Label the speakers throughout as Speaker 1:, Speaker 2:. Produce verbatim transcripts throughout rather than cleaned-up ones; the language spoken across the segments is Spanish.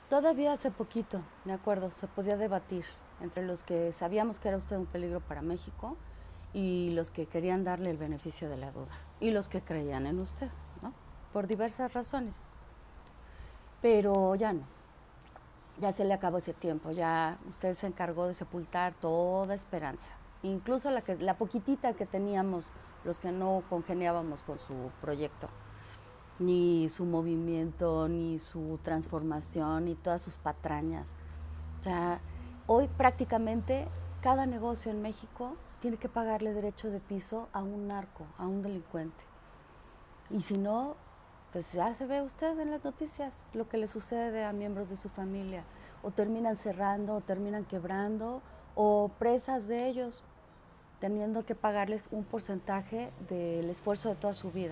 Speaker 1: Todavía hace poquito, me acuerdo, se podía debatir entre los que sabíamos que era usted un peligro para México y los que querían darle el beneficio de la duda y los que creían en usted, ¿no? Por diversas razones. Pero ya no, ya se le acabó ese tiempo, ya usted se encargó de sepultar toda esperanza, incluso la, que, la poquitita que teníamos los que no congeniábamos con su proyecto, ni su movimiento, ni su transformación, ni todas sus patrañas. O sea, hoy prácticamente cada negocio en México tiene que pagarle derecho de piso a un narco, a un delincuente. Y si no, pues ya se ve usted en las noticias lo que le sucede a miembros de su familia. O terminan cerrando, o terminan quebrando, o presas de ellos, teniendo que pagarles un porcentaje del esfuerzo de toda su vida.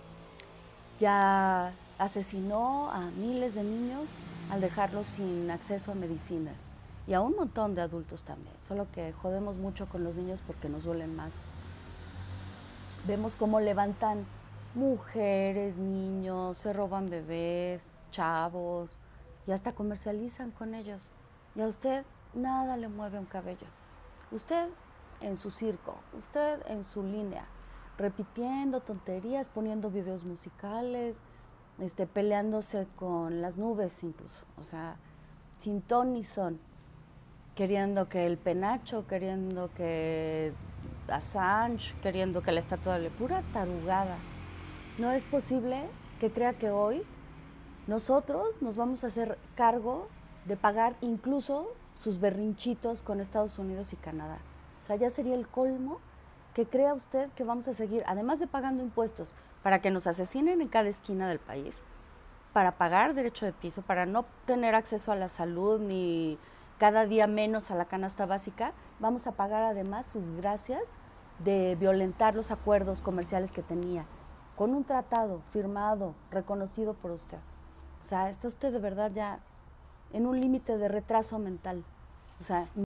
Speaker 1: Ya asesinó a miles de niños al dejarlos sin acceso a medicinas y a un montón de adultos también, solo que jodemos mucho con los niños porque nos duelen más. Vemos cómo levantan mujeres, niños, se roban bebés, chavos y hasta comercializan con ellos. Y a usted nada le mueve un cabello. Usted en su circo, usted en su línea, repitiendo tonterías, poniendo videos musicales, este, peleándose con las nubes incluso, o sea, sin ton ni son, queriendo que el penacho, queriendo que Assange, queriendo que la estatua de pura tarugada. No es posible que crea que hoy nosotros nos vamos a hacer cargo de pagar incluso sus berrinchitos con Estados Unidos y Canadá. O sea, ya sería el colmo que crea usted que vamos a seguir, además de pagando impuestos, para que nos asesinen en cada esquina del país, para pagar derecho de piso, para no tener acceso a la salud ni cada día menos a la canasta básica, vamos a pagar además sus gracias de violentar los acuerdos comerciales que tenía, con un tratado firmado, reconocido por usted. O sea, está usted de verdad ya en un límite de retraso mental. O sea,